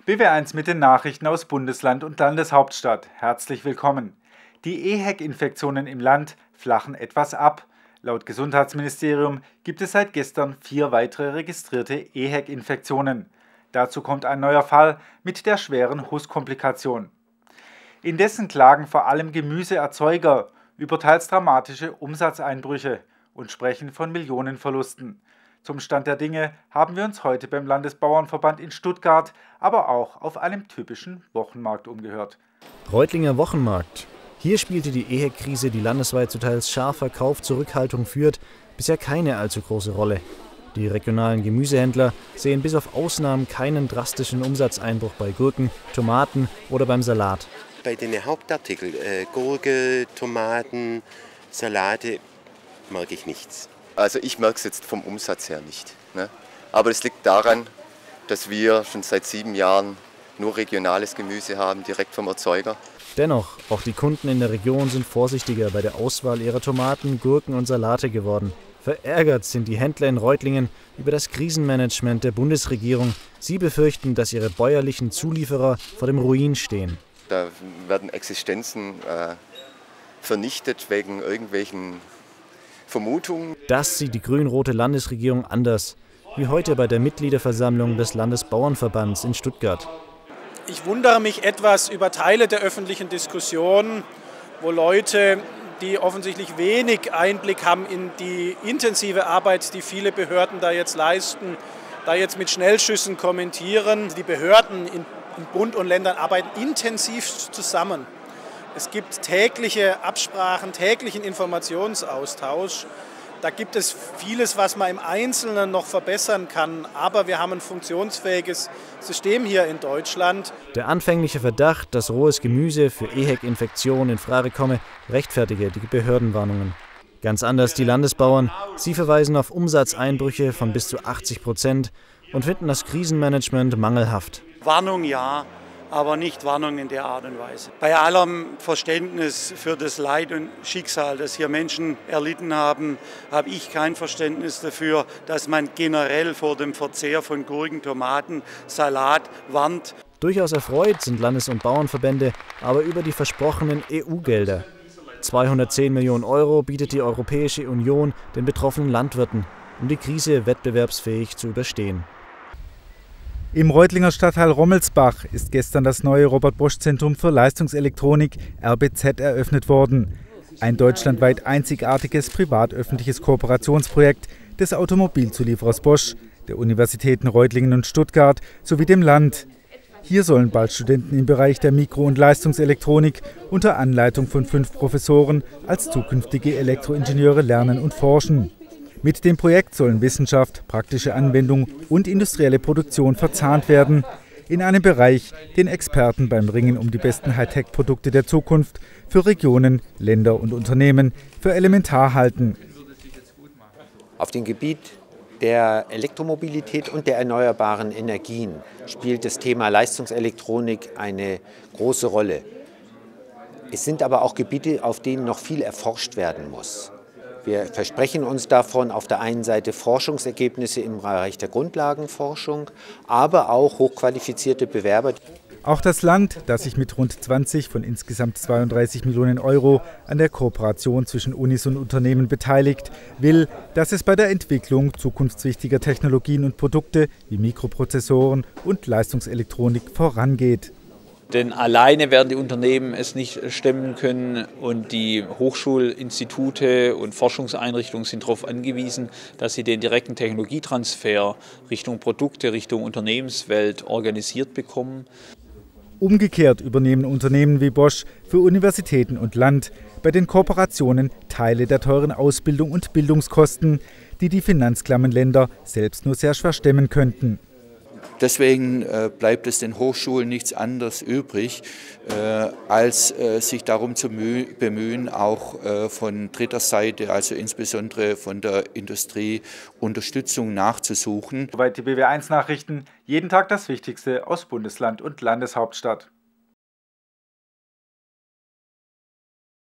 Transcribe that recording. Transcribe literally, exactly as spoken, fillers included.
B W eins mit den Nachrichten aus Bundesland und Landeshauptstadt. Herzlich willkommen. Die E H E C-Infektionen im Land flachen etwas ab. Laut Gesundheitsministerium gibt es seit gestern vier weitere registrierte E H E C-Infektionen. Dazu kommt ein neuer Fall mit der schweren Husskomplikation. Indessen klagen vor allem Gemüseerzeuger über teils dramatische Umsatzeinbrüche und sprechen von Millionenverlusten. Zum Stand der Dinge haben wir uns heute beim Landesbauernverband in Stuttgart, aber auch auf einem typischen Wochenmarkt umgehört. Reutlinger Wochenmarkt. Hier spielte die E H E C-Krise, die landesweit zu teils scharfer Kaufzurückhaltung führt, bisher keine allzu große Rolle. Die regionalen Gemüsehändler sehen bis auf Ausnahmen keinen drastischen Umsatzeinbruch bei Gurken, Tomaten oder beim Salat. Bei den Hauptartikeln, äh, Gurke, Tomaten, Salate, merke ich nichts. Also ich merke es jetzt vom Umsatz her nicht. Ne? Aber es liegt daran, dass wir schon seit sieben Jahren nur regionales Gemüse haben, direkt vom Erzeuger. Dennoch, auch die Kunden in der Region sind vorsichtiger bei der Auswahl ihrer Tomaten, Gurken und Salate geworden. Verärgert sind die Händler in Reutlingen über das Krisenmanagement der Bundesregierung. Sie befürchten, dass ihre bäuerlichen Zulieferer vor dem Ruin stehen. Da werden Existenzen äh, vernichtet wegen irgendwelchen Vermutungen. Das sieht die grün-rote Landesregierung anders, wie heute bei der Mitgliederversammlung des Landesbauernverbands in Stuttgart. Ich wundere mich etwas über Teile der öffentlichen Diskussion, wo Leute, die offensichtlich wenig Einblick haben in die intensive Arbeit, die viele Behörden da jetzt leisten, da jetzt mit Schnellschüssen kommentieren. Die Behörden in, in Bund und Ländern arbeiten intensiv zusammen. Es gibt tägliche Absprachen, täglichen Informationsaustausch. Da gibt es vieles, was man im Einzelnen noch verbessern kann. Aber wir haben ein funktionsfähiges System hier in Deutschland. Der anfängliche Verdacht, dass rohes Gemüse für E H E C-Infektionen in Frage komme, rechtfertige die Behördenwarnungen. Ganz anders die Landesbauern. Sie verweisen auf Umsatzeinbrüche von bis zu achtzig Prozent und finden das Krisenmanagement mangelhaft. Warnung ja, aber nicht Warnung in der Art und Weise. Bei allem Verständnis für das Leid und Schicksal, das hier Menschen erlitten haben, habe ich kein Verständnis dafür, dass man generell vor dem Verzehr von Gurken, Tomaten, Salat warnt. Durchaus erfreut sind Landes- und Bauernverbände aber über die versprochenen E U-Gelder. zweihundertzehn Millionen Euro bietet die Europäische Union den betroffenen Landwirten, um die Krise wettbewerbsfähig zu überstehen. Im Reutlinger Stadtteil Rommelsbach ist gestern das neue Robert-Bosch-Zentrum für Leistungselektronik R B Z eröffnet worden. Ein deutschlandweit einzigartiges privat-öffentliches Kooperationsprojekt des Automobilzulieferers Bosch, der Universitäten Reutlingen und Stuttgart sowie dem Land. Hier sollen bald Studenten im Bereich der Mikro- und Leistungselektronik unter Anleitung von fünf Professoren als zukünftige Elektroingenieure lernen und forschen. Mit dem Projekt sollen Wissenschaft, praktische Anwendung und industrielle Produktion verzahnt werden, in einem Bereich, den Experten beim Ringen um die besten Hightech-Produkte der Zukunft für Regionen, Länder und Unternehmen für elementar halten. Auf dem Gebiet der Elektromobilität und der erneuerbaren Energien spielt das Thema Leistungselektronik eine große Rolle. Es sind aber auch Gebiete, auf denen noch viel erforscht werden muss. Wir versprechen uns davon auf der einen Seite Forschungsergebnisse im Bereich der Grundlagenforschung, aber auch hochqualifizierte Bewerber. Auch das Land, das sich mit rund zwanzig von insgesamt zweiunddreißig Millionen Euro an der Kooperation zwischen Unis und Unternehmen beteiligt, will, dass es bei der Entwicklung zukunftswichtiger Technologien und Produkte wie Mikroprozessoren und Leistungselektronik vorangeht. Denn alleine werden die Unternehmen es nicht stemmen können und die Hochschulinstitute und Forschungseinrichtungen sind darauf angewiesen, dass sie den direkten Technologietransfer Richtung Produkte, Richtung Unternehmenswelt organisiert bekommen. Umgekehrt übernehmen Unternehmen wie Bosch für Universitäten und Land bei den Kooperationen Teile der teuren Ausbildung und Bildungskosten, die die finanzklammen Länder selbst nur sehr schwer stemmen könnten. Deswegen äh, bleibt es den Hochschulen nichts anderes übrig, äh, als äh, sich darum zu bemühen, auch äh, von dritter Seite, also insbesondere von der Industrie, Unterstützung nachzusuchen. Soweit die B W eins Nachrichten, jeden Tag das Wichtigste aus Bundesland und Landeshauptstadt.